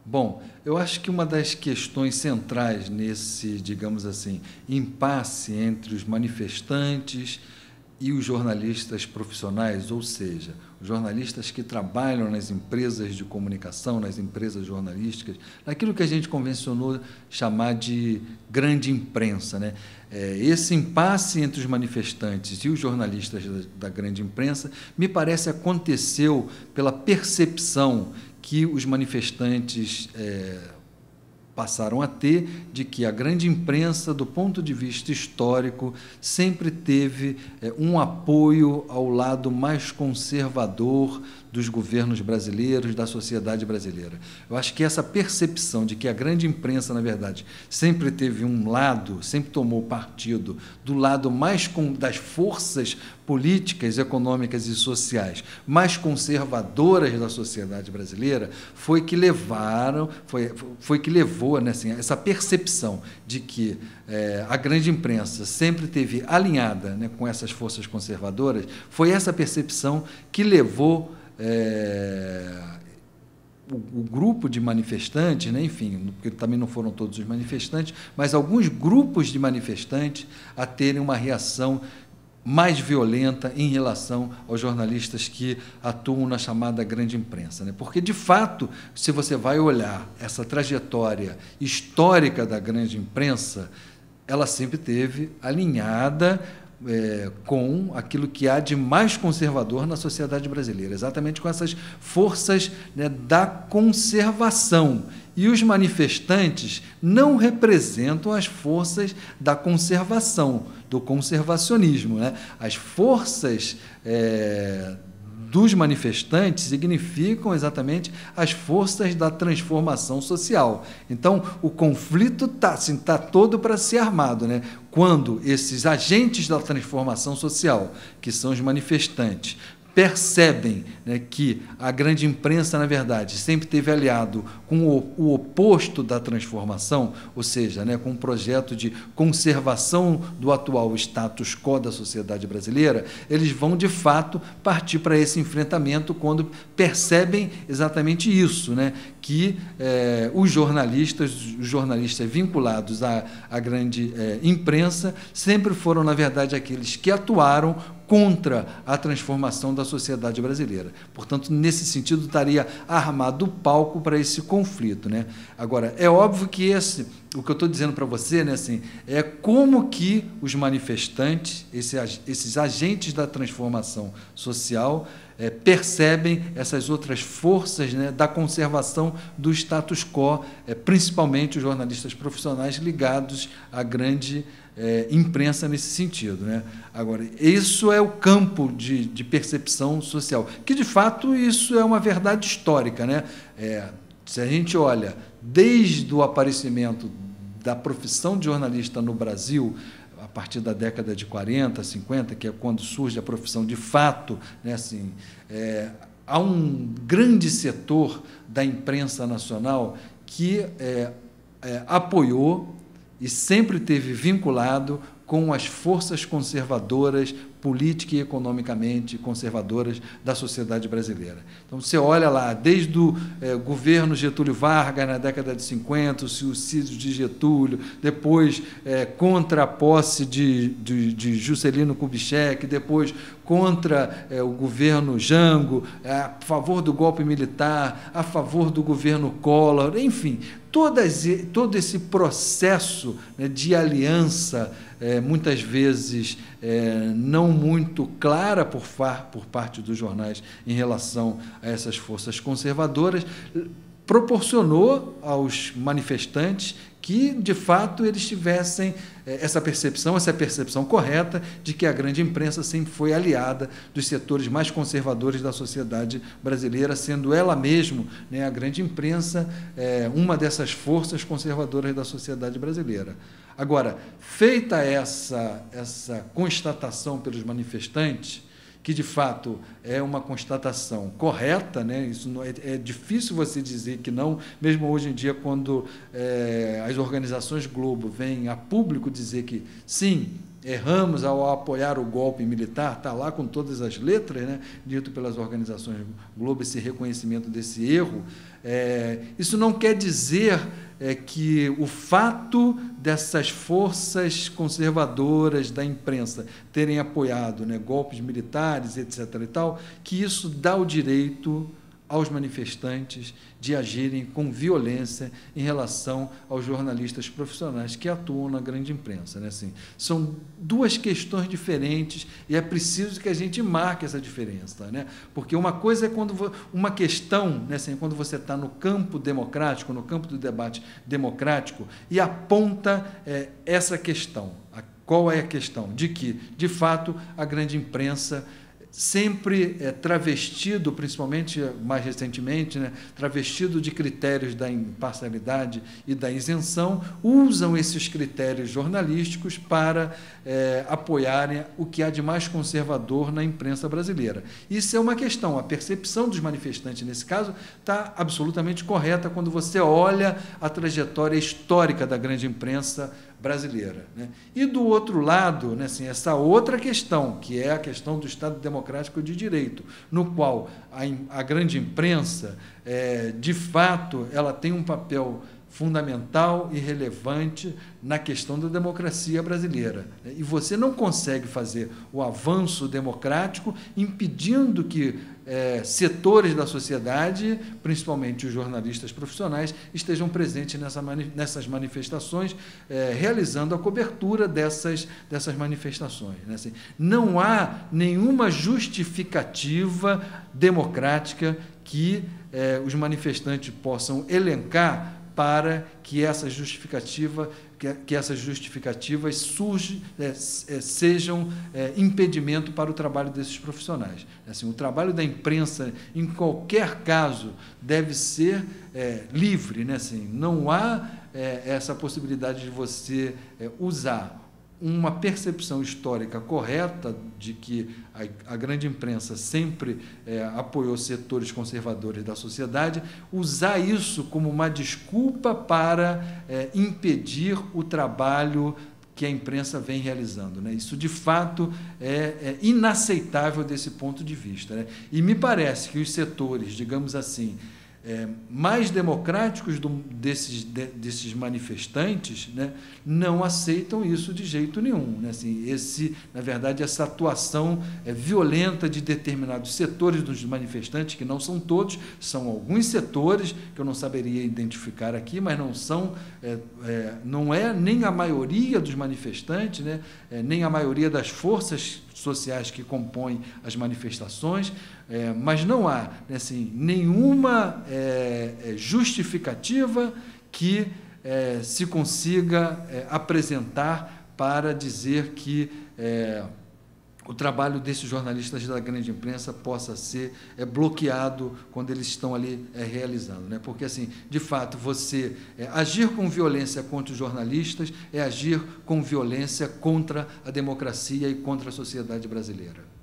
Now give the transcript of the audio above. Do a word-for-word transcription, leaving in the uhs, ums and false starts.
Bom, eu acho que uma das questões centrais nesse, digamos assim, impasse entre os manifestantes e os jornalistas profissionais, ou seja, os jornalistas que trabalham nas empresas de comunicação, nas empresas jornalísticas, naquilo que a gente convencionou chamar de grande imprensa, né? É, esse impasse entre os manifestantes e os jornalistas da, da grande imprensa, me parece, aconteceu pela percepção que os manifestantes é, passaram a ter de que a grande imprensa, do ponto de vista histórico, sempre teve é, um apoio ao lado mais conservador dos governos brasileiros, da sociedade brasileira. Eu acho que essa percepção de que a grande imprensa, na verdade, sempre teve um lado, sempre tomou partido do lado mais com, das forças políticas, econômicas e sociais mais conservadoras da sociedade brasileira, foi que levaram, foi, foi que levou, né, assim, essa percepção de que é, a grande imprensa sempre teve alinhada, né, com essas forças conservadoras, foi essa percepção que levou É, o, o grupo de manifestantes, né, enfim, porque também não foram todos os manifestantes, mas alguns grupos de manifestantes a terem uma reação mais violenta em relação aos jornalistas que atuam na chamada grande imprensa, né? Porque, de fato, se você vai olhar essa trajetória histórica da grande imprensa, ela sempre teve alinhada É, com aquilo que há de mais conservador na sociedade brasileira, exatamente com essas forças, né, da conservação. E os manifestantes não representam as forças da conservação, do conservacionismo, né? As forças é, dos manifestantes significam exatamente as forças da transformação social. Então, o conflito está assim, tá todo para ser armado, né? Quando esses agentes da transformação social, que são os manifestantes, percebem, né, que a grande imprensa, na verdade, sempre teve aliado com o, o oposto da transformação, ou seja, né, com um projeto de conservação do atual status quo da sociedade brasileira, eles vão, de fato, partir para esse enfrentamento quando percebem exatamente isso, né, que eh, os jornalistas, os jornalistas vinculados à, à grande eh, imprensa, sempre foram, na verdade, aqueles que atuaram contra a transformação da sociedade brasileira. Portanto, nesse sentido, estaria armado o palco para esse conflito, né? Agora, é óbvio que esse, o que eu estou dizendo para você, né, assim, é como que os manifestantes, esses, esses agentes da transformação social, é, percebem essas outras forças, né, da conservação do status quo, é, principalmente os jornalistas profissionais ligados à grande É, imprensa nesse sentido, né? Agora, isso é o campo de, de percepção social, que, de fato, isso é uma verdade histórica, né? É, se a gente olha desde o aparecimento da profissão de jornalista no Brasil, a partir da década de quarenta, cinquenta, que é quando surge a profissão de fato, né, assim, é, há um grande setor da imprensa nacional que é, é, apoiou e sempre teve vinculado com as forças conservadoras, política e economicamente conservadoras da sociedade brasileira. Então, você olha lá, desde o eh, governo Getúlio Vargas, na década de cinquenta, o suicídio de Getúlio, depois eh, contra a posse de, de, de Juscelino Kubitschek, depois contra eh, o governo Jango, a favor do golpe militar, a favor do governo Collor, enfim, todas, todo esse processo, né, de aliança, é, muitas vezes é, não muito clara por, far, por parte dos jornais em relação a essas forças conservadoras, proporcionou aos manifestantes que, de fato, eles tivessem essa percepção, essa percepção correta de que a grande imprensa sempre foi aliada dos setores mais conservadores da sociedade brasileira, sendo ela mesmo, né, a grande imprensa, é, uma dessas forças conservadoras da sociedade brasileira. Agora, feita essa, essa constatação pelos manifestantes, que, de fato, é uma constatação correta, né? Isso não é, é difícil você dizer que não, mesmo hoje em dia, quando é, as organizações Globo vêm a público dizer que, sim, erramos ao apoiar o golpe militar, está lá com todas as letras, né, dito pelas organizações Globo, esse reconhecimento desse erro. É, isso não quer dizer é, que o fato dessas forças conservadoras da imprensa terem apoiado, né, golpes militares, etcétera e tal, que isso dá o direito aos manifestantes de agirem com violência em relação aos jornalistas profissionais que atuam na grande imprensa, né? Assim, são duas questões diferentes e é preciso que a gente marque essa diferença, né? Porque uma coisa é quando uma questão, né, assim, quando você está no campo democrático, no campo do debate democrático e aponta é, essa questão. A, qual é a questão? De que, de fato, a grande imprensa sempre é, travestido, principalmente mais recentemente, né, travestido de critérios da imparcialidade e da isenção, usam esses critérios jornalísticos para é, apoiarem o que há de mais conservador na imprensa brasileira. Isso é uma questão, a percepção dos manifestantes, nesse caso, está absolutamente correta quando você olha a trajetória histórica da grande imprensa brasileira, né? E do outro lado, né, assim, essa outra questão, que é a questão do Estado Democrático de Direito, no qual a, a grande imprensa, é, de fato, ela tem um papel fundamental e relevante na questão da democracia brasileira. E você não consegue fazer o avanço democrático impedindo que é, setores da sociedade, principalmente os jornalistas profissionais, estejam presentes nessa mani nessas manifestações, é, realizando a cobertura dessas, dessas manifestações, né? Assim, não há nenhuma justificativa democrática que é, os manifestantes possam elencar para que essa justificativa, que, que essas justificativas surgem, é, é, sejam é, impedimento para o trabalho desses profissionais. Assim, o trabalho da imprensa, em qualquer caso, deve ser é, livre, né? Assim, não há é, essa possibilidade de você é, usar uma percepção histórica correta de que a, a grande imprensa sempre é, apoiou setores conservadores da sociedade, usar isso como uma desculpa para é, impedir o trabalho que a imprensa vem realizando, né? Isso, de fato, é, é inaceitável desse ponto de vista, né? E me parece que os setores, digamos assim, É, mais democráticos do, desses, de, desses manifestantes, né, não aceitam isso de jeito nenhum, né? Assim, esse, na verdade, essa atuação é, violenta de determinados setores dos manifestantes, que não são todos, são alguns setores que eu não saberia identificar aqui, mas não são, é, é, não é nem a maioria dos manifestantes, né, é, nem a maioria das forças sociais que compõem as manifestações, é, mas não há, né, assim, nenhuma é, justificativa que é, se consiga é, apresentar para dizer que é, o trabalho desses jornalistas da grande imprensa possa ser é, bloqueado quando eles estão ali é, realizando, né? Porque, assim, de fato, você é, agir com violência contra os jornalistas é agir com violência contra a democracia e contra a sociedade brasileira.